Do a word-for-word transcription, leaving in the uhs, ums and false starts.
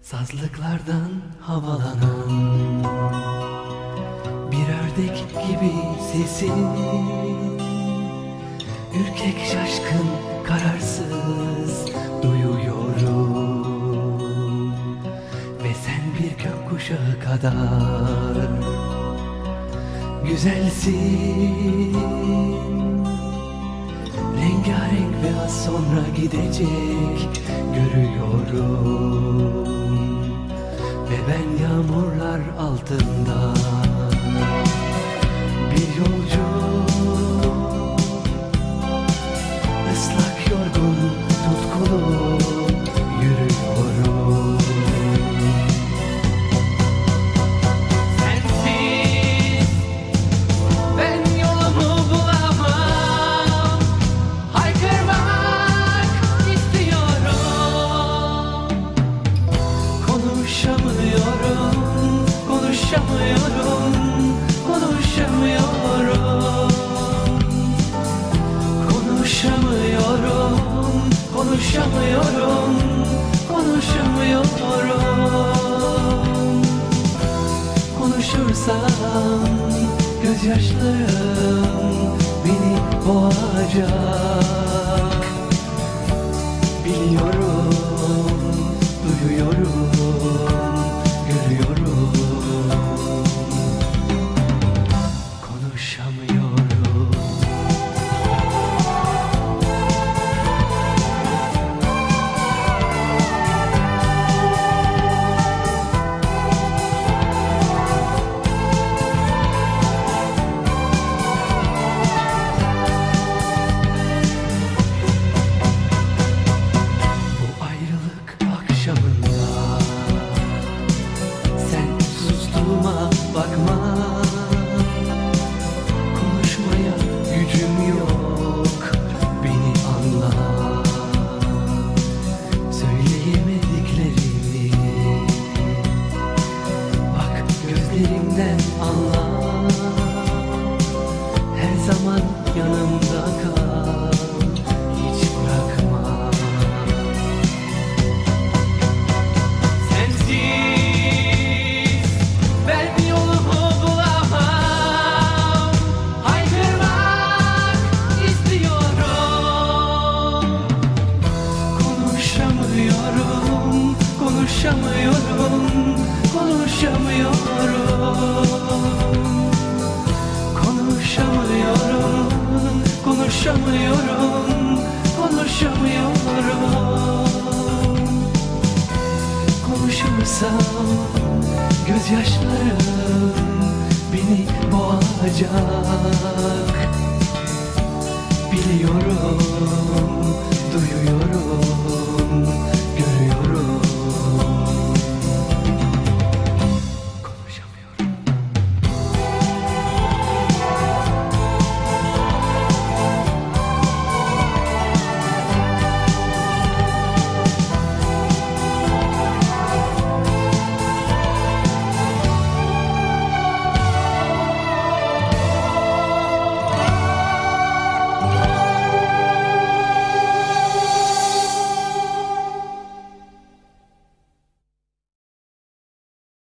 Sazlıklardan havalanan bir ördek gibi sesin, ürkek, şaşkın, kararsız duyuyorum. Ve sen bir gökkuşağı kadar güzelsin, rengarenk ve az sonra gidecek görüyorum. Ve ben yağmurlar altında bir yolcu, ıslak, yorgun, tutkulu yürüyorum. Sensiz ben yolumu bulamam, haykırmak istiyorum. Konuşamıyorum, konuşamıyorum, konuşamıyorum. Konuşamıyorum, konuşamıyorum, konuşamıyorum. Konuşursam gözyaşlarım beni boğacak. Biliyorum, duyuyorum, görüyorum. Konuşamıyorum. Bu ayrılık akşamında sen sustuğuma bakma. Konuşmaya gücüm yok, beni anla. Söyleyemediklerimi bak gözlerimden anla. Her zaman yanımda kal, hiç bırakma. Sensiz ben yolumu bulamam, haykırmak istiyorum. Konuşamıyorum, konuşamıyorum, konuşamıyorum. Konuşamıyorum, konuşamıyorum, konuşamıyorum. Konuşursam gözyaşlarım beni boğacak. Biliyorum,